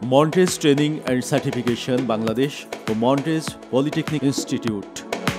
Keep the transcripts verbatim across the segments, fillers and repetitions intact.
Montage training and certification Bangladesh ও Montage polytechnic institute.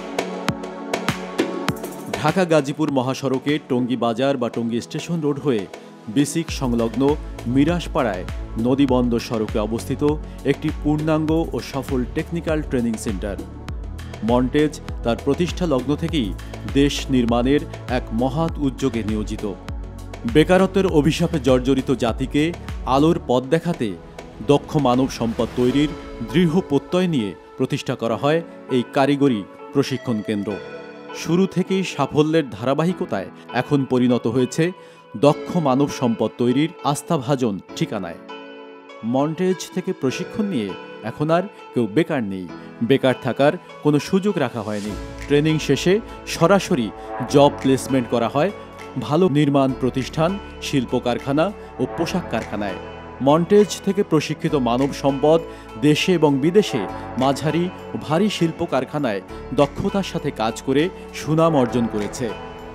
Dhaka Gazipur মহাসড়কে টঙ্গী বাজার বা টঙ্গী স্টেশন রোড হয়ে বিসিক সংলগ্ন মিরাশপাড়ায় নদীবন্দর সড়কে অবস্থিত একটি পূর্ণাঙ্গ ও সফল টেকনিক্যাল ট্রেনিং সেন্টার। মন্টেজ তার প্রতিষ্ঠা লগ্ন থেকেই দেশ নির্মাণের এক মহৎ উদ্যোগে নিয়োজিত। বেকারত্বের অভিশাপে জর্জরিত জাতিকে আলোর পথ দেখাতে দক্ষ মানব সম্পদ তৈরির দৃঢ় প্রত্যয় নিয়ে প্রতিষ্ঠা করা হয় এই কারিগরি প্রশিক্ষণ কেন্দ্র। শুরু থেকেই সাফল্যের ধারাবাহিকতায় এখন পরিণত হয়েছে দক্ষ মানব সম্পদ তৈরির আস্থাভাজন ঠিকানায়। মন্টেজ থেকে প্রশিক্ষণ নিয়ে এখন আর কেউ বেকার নেই, বেকার থাকার কোনো সুযোগ রাখা হয়নি। ট্রেনিং শেষে সরাসরি জব প্লেসমেন্ট করা হয় ভালো নির্মাণ প্রতিষ্ঠান, শিল্প কারখানা ও পোশাক কারখানায়। মন্টেজ থেকে প্রশিক্ষিত মানব সম্পদ দেশে এবং বিদেশে মাঝারি ও ভারী শিল্প কারখানায় দক্ষতার সাথে কাজ করে সুনাম অর্জন করেছে।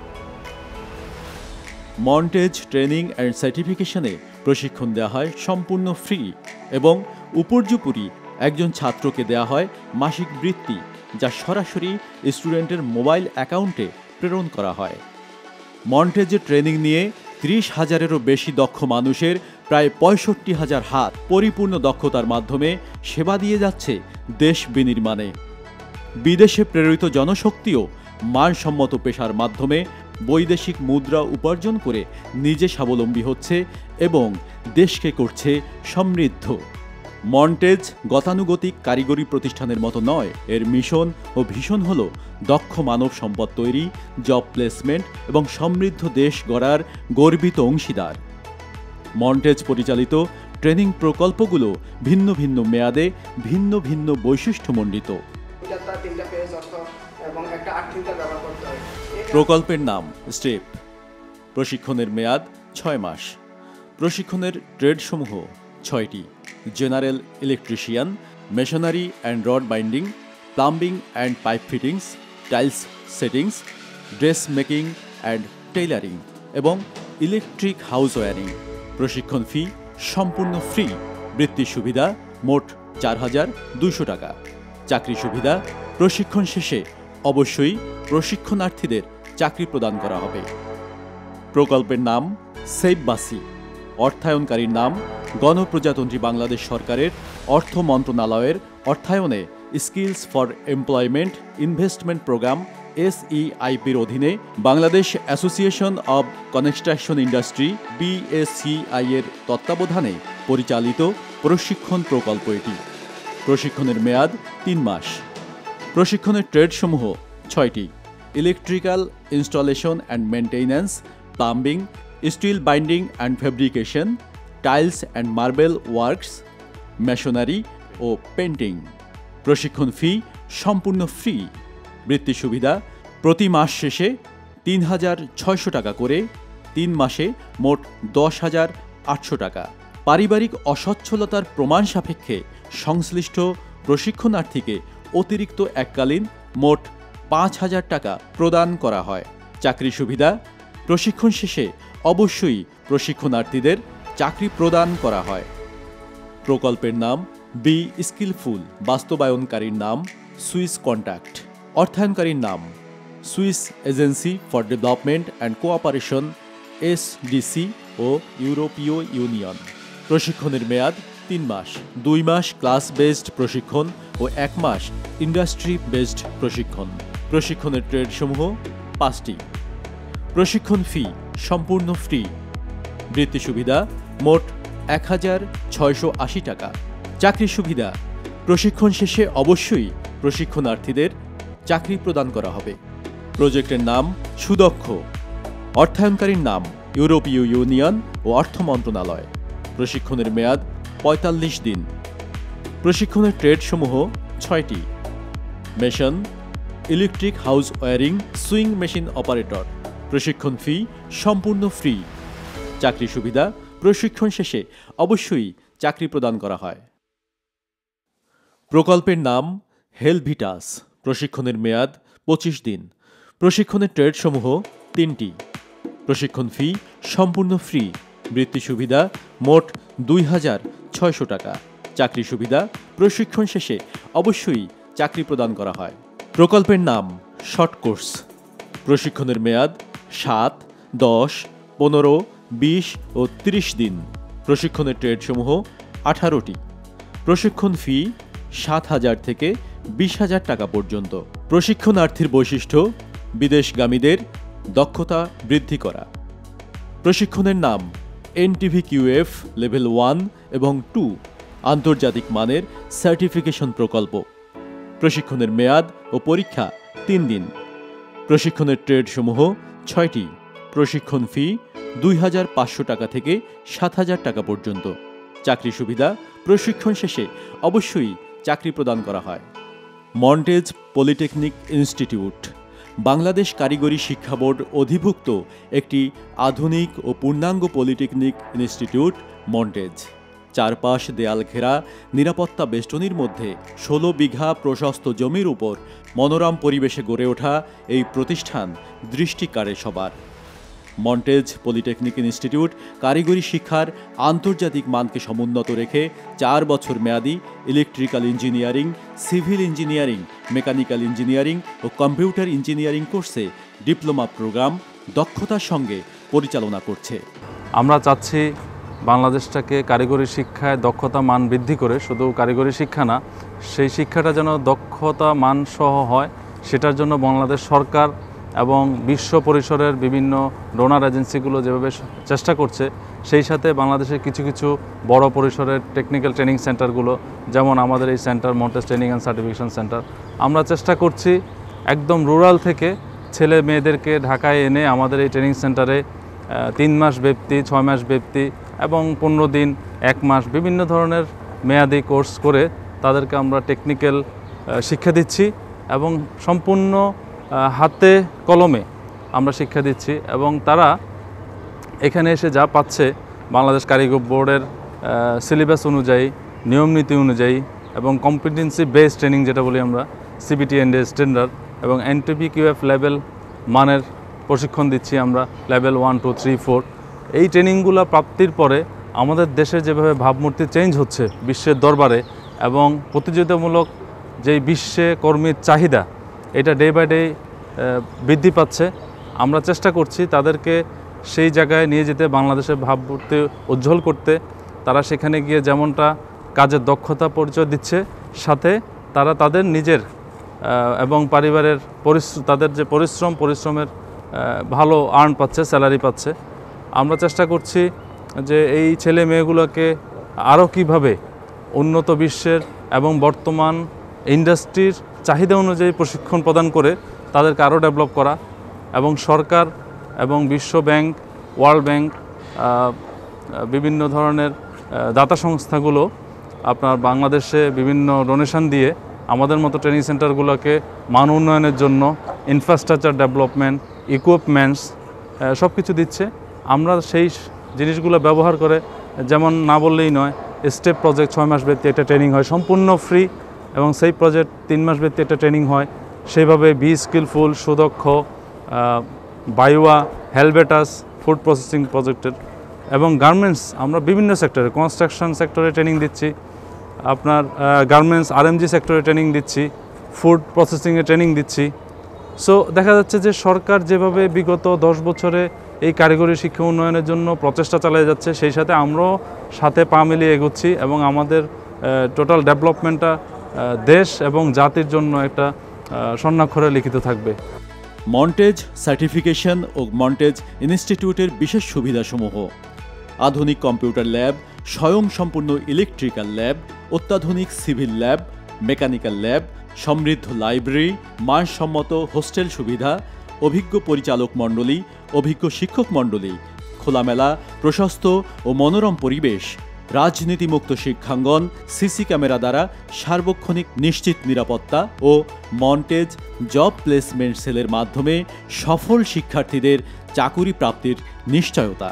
মন্টেজ ট্রেনিং অ্যান্ড সার্টিফিকেশনে প্রশিক্ষণ দেওয়া হয় সম্পূর্ণ ফ্রি এবং উপর্যুপরি একজন ছাত্রকে দেওয়া হয় মাসিক বৃত্তি, যা সরাসরি স্টুডেন্টের মোবাইল অ্যাকাউন্টে প্রেরণ করা হয়। মন্টেজে ট্রেনিং নিয়ে ত্রিশ হাজারেরও বেশি দক্ষ মানুষের প্রায় পঁয়ষট্টি হাজার হাত পরিপূর্ণ দক্ষতার মাধ্যমে সেবা দিয়ে যাচ্ছে দেশ বিনির্মাণে। বিদেশে প্রেরিত জনশক্তিও মানসম্মত পেশার মাধ্যমে বৈদেশিক মুদ্রা উপার্জন করে নিজে স্বাবলম্বী হচ্ছে এবং দেশকে করছে সমৃদ্ধ। মন্টেজ গতানুগতিক কারিগরি প্রতিষ্ঠানের মতো নয়, এর মিশন ও ভীষণ হল দক্ষ মানব সম্পদ তৈরি, জব প্লেসমেন্ট এবং সমৃদ্ধ দেশ গড়ার গর্বিত অংশীদার। মন্টেজ পরিচালিত ট্রেনিং প্রকল্পগুলো ভিন্ন ভিন্ন মেয়াদে ভিন্ন ভিন্ন বৈশিষ্ট্যমণ্ডিত। প্রকল্পের নাম স্টেপ। প্রশিক্ষণের মেয়াদ ছয় মাস। প্রশিক্ষণের ট্রেডসমূহ ছয়টি: general electrician, masonry and rod binding, plumbing and pipe fittings, tiles settings, dress making and tailoring এবং ইলেকট্রিক হাউস ওয়্যারিং। প্রশিক্ষণ ফি সম্পূর্ণ ফ্রি। বৃত্তির সুবিধা মোট চার হাজার দুশো টাকা। চাকরি সুবিধা: প্রশিক্ষণ শেষে অবশ্যই প্রশিক্ষণার্থীদের চাকরি প্রদান করা হবে। প্রকল্পের নাম সেভ বাসি। অর্থায়নকারীর নাম গণপ্রজাতন্ত্রী বাংলাদেশ সরকারের অর্থ মন্ত্রণালয়ের অর্থায়নে skills for employment investment programme এসইআইপির অধীনে Bangladesh association of construction industry BSCI এর তত্ত্বাবধানে পরিচালিত প্রশিক্ষণ প্রকল্প এটি। প্রশিক্ষণের মেয়াদ তিন মাস। প্রশিক্ষণের ট্রেডসমূহ ছয়টি: electrical installation and maintenance, plumbing, steel binding and fabrication, tiles and marble works, masonry ও পেন্টিং। প্রশিক্ষণ ফি সম্পূর্ণ ফ্রি। বৃত্তি সুবিধা: প্রতি মাস শেষে তিন হাজার ছয়শো টাকা করে, তিন মাসে মোট দশ হাজার আটশো টাকা। পারিবারিক অসচ্ছলতার প্রমাণ সাপেক্ষে সংশ্লিষ্ট প্রশিক্ষণার্থীকে অতিরিক্ত এককালীন মোট পাঁচ হাজার টাকা প্রদান করা হয়। চাকরি সুবিধা: প্রশিক্ষণ শেষে অবশ্যই প্রশিক্ষণার্থীদের চাকরি প্রদান করা হয়। প্রকল্পের নাম বি স্কিলফুল। বাস্তবায়নকারীর নাম সুইস কন্ট্যাক্ট। অর্থায়নকারীর নাম Swiss agency for development and cooperation SDC ও ইউরোপীয় ইউনিয়ন। প্রশিক্ষণের মেয়াদ তিন মাস। দুই মাস ক্লাস বেসড প্রশিক্ষণ ও এক মাস ইন্ডাস্ট্রি বেসড প্রশিক্ষণ। প্রশিক্ষণের ট্রেডসমূহ পাঁচটি। প্রশিক্ষণ ফি সম্পূর্ণ ফ্রি। বৃত্তি সুবিধা মোট এক হাজার ছয়শো আশি টাকা। চাকরি সুবিধা: প্রশিক্ষণ শেষে অবশ্যই প্রশিক্ষণার্থীদের চাকরি প্রদান করা হবে। প্রজেক্টের নাম সুদক্ষ। অর্থায়নকারীর নাম ইউরোপীয় ইউনিয়ন ও অর্থ মন্ত্রণালয়। প্রশিক্ষণের মেয়াদ পঁয়তাল্লিশ দিন। প্রশিক্ষণের ট্রেডসমূহ ছয়টি: mason, electric house wiring, sewing machine operator. প্রশিক্ষণ ফি সম্পূর্ণ ফ্রি। চাকরি সুবিধা: প্রশিক্ষণ শেষে অবশ্যই চাকরি প্রদান করা হয়। প্রকল্পের নাম হেলভিটাস। প্রশিক্ষণের মেয়াদ পঁচিশ দিন। প্রশিক্ষণের ট্রেডসমূহ তিনটি। প্রশিক্ষণ ফি সম্পূর্ণ ফ্রি। বৃত্তি সুবিধা মোট দুই হাজার ছয়শো টাকা। চাকরি সুবিধা প্রশিক্ষণ শেষে অবশ্যই চাকরি প্রদান করা হয়। প্রকল্পের নাম শর্ট কোর্স। প্রশিক্ষণের মেয়াদ সাত, দশ, পনেরো, বিশ ও ত্রিশ দিন। প্রশিক্ষণের ট্রেডসমূহ আঠারোটি। প্রশিক্ষণ ফি সাত হাজার থেকে বিশ হাজার টাকা পর্যন্ত। প্রশিক্ষণার্থীর বৈশিষ্ট্য বিদেশগামীদের দক্ষতা বৃদ্ধি করা। প্রশিক্ষণের নাম এনটিভিকিউএফ লেভেল ওয়ান এবং টু আন্তর্জাতিক মানের সার্টিফিকেশন প্রকল্প। প্রশিক্ষণের মেয়াদ ও পরীক্ষা তিন দিন। প্রশিক্ষণের ট্রেডসমূহ ছয়টি। প্রশিক্ষণ ফি দুই হাজার পাঁচশো টাকা থেকে সাত হাজার টাকা পর্যন্ত। চাকরি সুবিধা প্রশিক্ষণ শেষে অবশ্যই চাকরি প্রদান করা হয়। মন্টেজ পলিটেকনিক ইনস্টিটিউট বাংলাদেশ কারিগরি শিক্ষা বোর্ড অধিভুক্ত একটি আধুনিক ও পূর্ণাঙ্গ পলিটেকনিক ইনস্টিটিউট মন্টেজ। চারপাশ দেয়াল ঘেরা নিরাপত্তা বেষ্টনীর মধ্যে ষোলো বিঘা প্রশস্ত জমির উপর মনোরম পরিবেশে গড়ে ওঠা এই প্রতিষ্ঠান দৃষ্টি কাড়ে সবার। মন্টেজ পলিটেকনিক ইনস্টিটিউট কারিগরি শিক্ষার আন্তর্জাতিক মানকে সমুন্নত রেখে চার বছর মেয়াদী electrical engineering, civil engineering, mechanical engineering ও কম্পিউটার ইঞ্জিনিয়ারিং কোর্সে ডিপ্লোমা প্রোগ্রাম দক্ষতার সঙ্গে পরিচালনা করছে। আমরা চাচ্ছি বাংলাদেশটাকে কারিগরি শিক্ষায় দক্ষতা মান বৃদ্ধি করে, শুধু কারিগরি শিক্ষা না, সেই শিক্ষাটা যেন দক্ষতা মান সহ হয়, সেটার জন্য বাংলাদেশ সরকার এবং বিশ্ব পরিসরের বিভিন্ন ডোনার এজেন্সিগুলো যেভাবে চেষ্টা করছে, সেই সাথে বাংলাদেশের কিছু কিছু বড় পরিসরের টেকনিক্যাল ট্রেনিং সেন্টারগুলো, যেমন আমাদের এই centre Montage training and certification centre, আমরা চেষ্টা করছি একদম রুরাল থেকে ছেলে মেয়েদেরকে ঢাকায় এনে আমাদের এই ট্রেনিং সেন্টারে তিন মাস ব্যাপ্তি, ছয় মাস ব্যাপ্তি এবং পনেরো দিন, এক মাস বিভিন্ন ধরনের মেয়াদি কোর্স করে তাদেরকে আমরা টেকনিক্যাল শিক্ষা দিচ্ছি এবং সম্পূর্ণ হাতে কলমে আমরা শিক্ষা দিচ্ছি এবং তারা এখানে এসে যা পাচ্ছে বাংলাদেশ কারিগরি বোর্ডের সিলেবাস অনুযায়ী, নিয়ম নীতি অনুযায়ী এবং কম্পিটেন্সি বেসড ট্রেনিং যেটা বলি আমরা, সিবিটি এন্ড স্ট্যান্ডার্ড এবং এনটিভিকিউএফ লেভেল মানের প্রশিক্ষণ দিচ্ছি আমরা, level one two three four. এই ট্রেনিংগুলো প্রাপ্তির পরে আমাদের দেশে যেভাবে ভাবমূর্তি চেঞ্জ হচ্ছে বিশ্বের দরবারে এবং প্রতিযোগিতামূলক যেই বিশ্বে কর্মীর চাহিদা, এটা ডে বাই ডে বৃদ্ধি পাচ্ছে। আমরা চেষ্টা করছি তাদেরকে সেই জায়গায় নিয়ে যেতে, বাংলাদেশের ভাবমূর্তি উজ্জ্বল করতে। তারা সেখানে গিয়ে যেমনটা কাজের দক্ষতা পরিচয় দিচ্ছে, সাথে তারা তাদের নিজের এবং পরিবারের পরিশ্রম, তাদের যে পরিশ্রম পরিশ্রমের ভালো আর্ন পাচ্ছে, স্যালারি পাচ্ছে। আমরা চেষ্টা করছি যে এই ছেলে মেয়েগুলোকে আরও কীভাবে উন্নত বিশ্বের এবং বর্তমান ইন্ডাস্ট্রির চাহিদা অনুযায়ী প্রশিক্ষণ প্রদান করে তাদেরকে আরও ডেভেলপ করা এবং সরকার এবং বিশ্ব ব্যাংক, ওয়ার্ল্ড ব্যাংক, বিভিন্ন ধরনের দাতা সংস্থাগুলো আপনার বাংলাদেশে বিভিন্ন ডোনেশন দিয়ে আমাদের মতো ট্রেনিং সেন্টারগুলোকে মান উন্নয়নের জন্য ইনফ্রাস্ট্রাকচার ডেভেলপমেন্ট, ইকুইপমেন্টস সব কিছু দিচ্ছে। আমরা সেই জিনিসগুলো ব্যবহার করে, যেমন না বললেই নয়, স্টেপ প্রজেক্ট ছয় মাস ব্যক্তি একটা ট্রেনিং হয় সম্পূর্ণ ফ্রি এবং সেই প্রজেক্ট তিন মাস ব্যক্তি একটা ট্রেনিং হয়। সেইভাবে বি স্কিলফুল, সুদক্ষ, বায়োয়া, হেলবেটাস, ফুড প্রসেসিং প্রজেক্টের এবং গার্মেন্টস আমরা বিভিন্ন সেক্টরে, কনস্ট্রাকশন সেক্টরে ট্রেনিং দিচ্ছি, আপনার গার্মেন্টস আরএমজি সেক্টরে ট্রেনিং দিচ্ছি, ফুড প্রসেসিংয়ে ট্রেনিং দিচ্ছি। সো দেখা যাচ্ছে যে সরকার যেভাবে বিগত দশ বছরে এই কারিগরি শিক্ষা উন্নয়নের জন্য প্রচেষ্টা চালিয়ে যাচ্ছে, সেই সাথে আমরাও সাথে পা মিলিয়ে এগোচ্ছি এবং আমাদের টোটাল ডেভেলপমেন্টটা দেশ এবং জাতির জন্য একটা স্বর্ণাক্ষরে লিখিত থাকবে। মন্টেজ সার্টিফিকেশন ও মন্টেজ ইনস্টিটিউটের বিশেষ সুবিধাসমূহ: আধুনিক কম্পিউটার ল্যাব, স্বয়ংসম্পূর্ণ ইলেকট্রিক্যাল ল্যাব, অত্যাধুনিক সিভিল ল্যাব, মেকানিক্যাল ল্যাব, সমৃদ্ধ লাইব্রেরি, মানসম্মত হোস্টেল সুবিধা, অভিজ্ঞ পরিচালক মণ্ডলী, অভিজ্ঞ শিক্ষক মণ্ডলী, খোলামেলা, প্রশস্ত ও মনোরম পরিবেশ, রাজনীতিমুক্ত শিক্ষাঙ্গন, সিসি ক্যামেরা দ্বারা সার্বক্ষণিক নিশ্চিত নিরাপত্তা ও মন্টেজ জব প্লেসমেন্ট সেলের মাধ্যমে সফল শিক্ষার্থীদের চাকুরি প্রাপ্তির নিশ্চয়তা।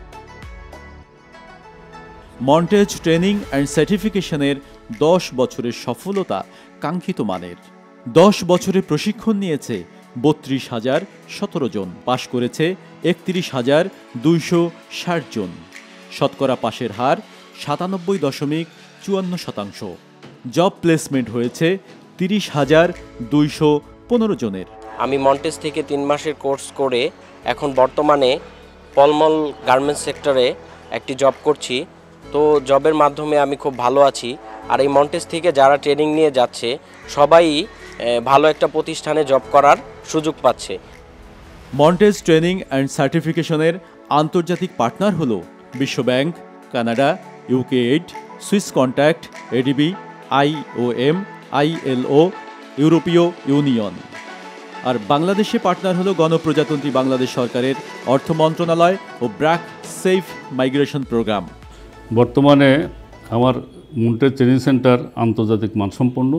মন্টেজ ট্রেনিং অ্যান্ড সার্টিফিকেশনের দশ বছরের সফলতা কাঙ্ক্ষিত মানের। দশ বছরের প্রশিক্ষণ নিয়েছে বত্রিশ হাজার সতেরো জন, পাশ করেছে একত্রিশ হাজার দুইশো ষাট জন। শতকরা পাশের হার সাতানব্বই দশমিক চুয়ান্ন শতাংশ। জব প্লেসমেন্ট হয়েছে তিরিশ হাজার দুইশো পনেরো জনের। আমি মন্টেজ থেকে তিন মাসের কোর্স করে এখন বর্তমানে পলমল গার্মেন্টস সেক্টরে একটি জব করছি। তো জবের মাধ্যমে আমি খুব ভালো আছি। আর এই মন্টেজ থেকে যারা ট্রেনিং নিয়ে যাচ্ছে সবাই ভালো একটা প্রতিষ্ঠানে জব করার সুযোগ পাচ্ছে। মন্টেজ ট্রেনিং অ্যান্ড সার্টিফিকেশনের আন্তর্জাতিক পার্টনার হল বিশ্ব bank, Canada, UK aid, Swiss contact, ADB, IOM, ILO, ইউরোপীয় ইউনিয়ন। আর বাংলাদেশে পার্টনার হলো গণপ্রজাতন্ত্রী বাংলাদেশ সরকারের অর্থ মন্ত্রণালয় ও ব্র্যাক সেফ মাইগ্রেশন প্রোগ্রাম। বর্তমানে আমার মন্টেজ ট্রেনিং সেন্টার আন্তর্জাতিক মানসম্পন্ন,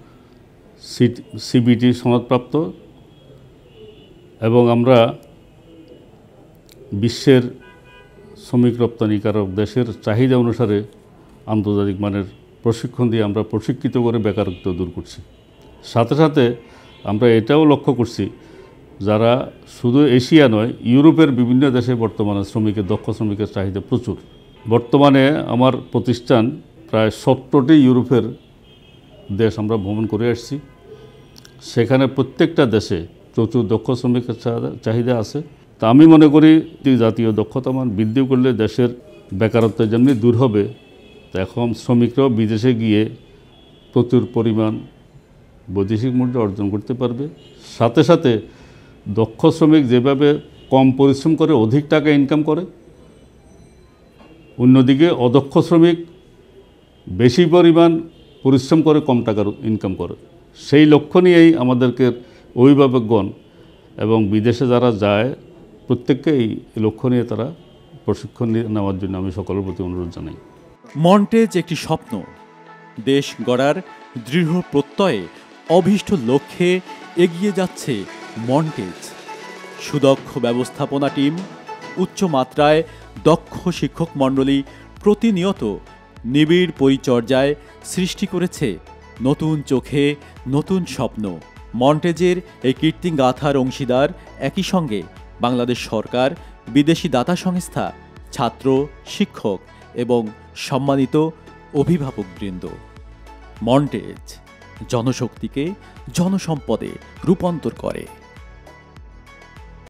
সিবিটি সনদপ্রাপ্ত এবং আমরা বিশ্বের শ্রমিক রপ্তানিকারক দেশের চাহিদা অনুসারে আন্তর্জাতিক মানের প্রশিক্ষণ দিয়ে আমরা প্রশিক্ষিত করে বেকারত্ব দূর করছি। সাথে সাথে আমরা এটাও লক্ষ্য করছি যারা শুধু এশিয়া নয়, ইউরোপের বিভিন্ন দেশে বর্তমানে শ্রমিকের দক্ষ শ্রমিকের চাহিদা প্রচুর। বর্তমানে আমার প্রতিষ্ঠান প্রায় সত্তরটি ইউরোপের দেশ আমরা ভ্রমণ করে আসছি। সেখানে প্রত্যেকটা দেশে প্রচুর দক্ষ শ্রমিকের চাহিদা আছে। তা আমি মনে করি জাতীয় দক্ষতা মান বৃদ্ধি করলে দেশের বেকারত্ব যেমনি দূর হবে, তা এখন শ্রমিকরাও বিদেশে গিয়ে প্রচুর পরিমাণ বৈদেশিক মুদ্রা অর্জন করতে পারবে। সাথে সাথে দক্ষ শ্রমিক যেভাবে কম পরিশ্রম করে অধিক টাকা ইনকাম করে, অন্যদিকে অদক্ষ শ্রমিক বেশি পরিমাণ পরিশ্রম করে কম টাকার ইনকাম করে। সেই লক্ষ্য নিয়েই আমাদেরকে অভিভাবকগণ এবং বিদেশে যারা যায় প্রত্যেককে এই লক্ষ্য নিয়ে তারা প্রশিক্ষণ নেওয়ার জন্য আমি সকলের প্রতি অনুরোধ জানাই। মন্টেজ একটি স্বপ্ন, দেশ গড়ার দৃঢ় প্রত্যয়ে অভীষ্ট লক্ষ্যে এগিয়ে যাচ্ছে মন্টেজ। সুদক্ষ ব্যবস্থাপনা টিম, উচ্চ মাত্রায় দক্ষ শিক্ষক মণ্ডলী প্রতিনিয়ত নিবিড় পরিচর্যায় সৃষ্টি করেছে নতুন চোখে নতুন স্বপ্ন। মন্টেজের এই কীর্তিগাথার অংশীদার একই সঙ্গে বাংলাদেশ সরকার, বিদেশি দাতা সংস্থা, ছাত্র, শিক্ষক এবং সম্মানিত অভিভাবকবৃন্দ। মন্টেজ জনশক্তিকে জনসম্পদে রূপান্তর করে।